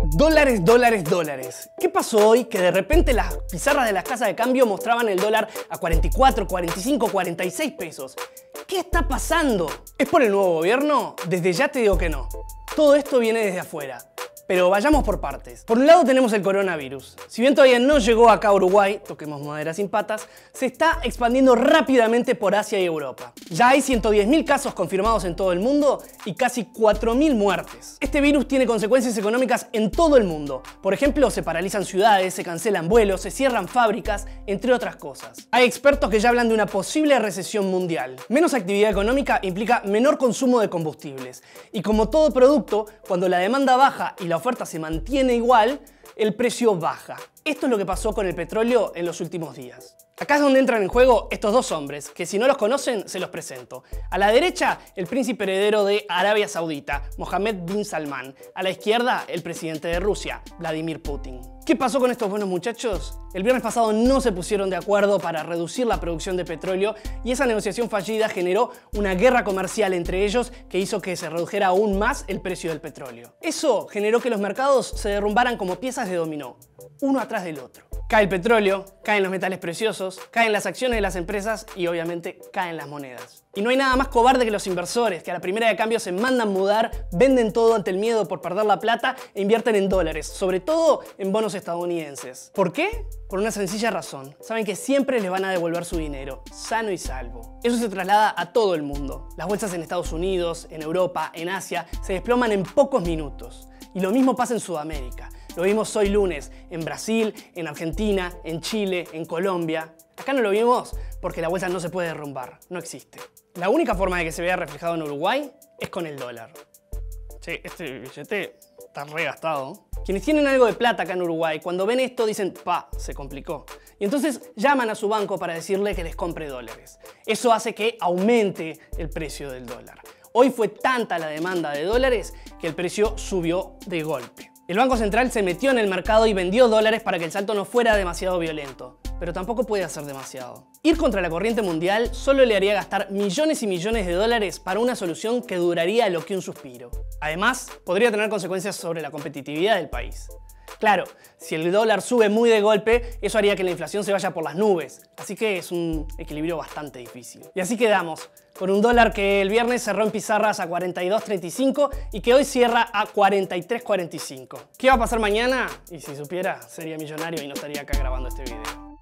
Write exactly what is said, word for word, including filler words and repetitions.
Dólares, dólares, dólares. ¿Qué pasó hoy que de repente las pizarras de las casas de cambio mostraban el dólar a cuarenta y cuatro, cuarenta y cinco, cuarenta y seis pesos? ¿Qué está pasando? ¿Es por el nuevo gobierno? Desde ya te digo que no. Todo esto viene desde afuera. Pero vayamos por partes. Por un lado tenemos el coronavirus. Si bien todavía no llegó acá a Uruguay, toquemos madera sin patas, se está expandiendo rápidamente por Asia y Europa. Ya hay ciento diez mil casos confirmados en todo el mundo y casi cuatro mil muertes. Este virus tiene consecuencias económicas en todo el mundo. Por ejemplo, se paralizan ciudades, se cancelan vuelos, se cierran fábricas, entre otras cosas. Hay expertos que ya hablan de una posible recesión mundial. Menos actividad económica implica menor consumo de combustibles. Y como todo producto, cuando la demanda baja y la oferta se mantiene igual, el precio baja. Esto es lo que pasó con el petróleo en los últimos días. Acá es donde entran en juego estos dos hombres, que si no los conocen, se los presento. A la derecha, el príncipe heredero de Arabia Saudita, Mohammed bin Salman. A la izquierda, el presidente de Rusia, Vladimir Putin. ¿Qué pasó con estos buenos muchachos? El viernes pasado no se pusieron de acuerdo para reducir la producción de petróleo y esa negociación fallida generó una guerra comercial entre ellos que hizo que se redujera aún más el precio del petróleo. Eso generó que los mercados se derrumbaran como piezas de dominó, uno atrás del otro. Cae el petróleo, caen los metales preciosos, caen las acciones de las empresas y obviamente caen las monedas. Y no hay nada más cobarde que los inversores, que a la primera de cambio se mandan mudar, venden todo ante el miedo por perder la plata e invierten en dólares, sobre todo en bonos estadounidenses. ¿Por qué? Por una sencilla razón. Saben que siempre les van a devolver su dinero, sano y salvo. Eso se traslada a todo el mundo. Las bolsas en Estados Unidos, en Europa, en Asia, se desploman en pocos minutos. Y lo mismo pasa en Sudamérica. Lo vimos hoy lunes en Brasil, en Argentina, en Chile, en Colombia. Acá no lo vimos porque la bolsa no se puede derrumbar, no existe. La única forma de que se vea reflejado en Uruguay es con el dólar. Che, este billete está regastado. Quienes tienen algo de plata acá en Uruguay, cuando ven esto dicen, pa, se complicó. Y entonces llaman a su banco para decirle que les compre dólares. Eso hace que aumente el precio del dólar. Hoy fue tanta la demanda de dólares que el precio subió de golpe. El Banco Central se metió en el mercado y vendió dólares para que el salto no fuera demasiado violento. Pero tampoco puede hacer demasiado. Ir contra la corriente mundial solo le haría gastar millones y millones de dólares para una solución que duraría lo que un suspiro. Además, podría tener consecuencias sobre la competitividad del país. Claro, si el dólar sube muy de golpe, eso haría que la inflación se vaya por las nubes. Así que es un equilibrio bastante difícil. Y así quedamos, con un dólar que el viernes cerró en pizarras a cuarenta y dos treinta y cinco y que hoy cierra a cuarenta y tres cuarenta y cinco. ¿Qué va a pasar mañana? Y si supiera, sería millonario y no estaría acá grabando este video.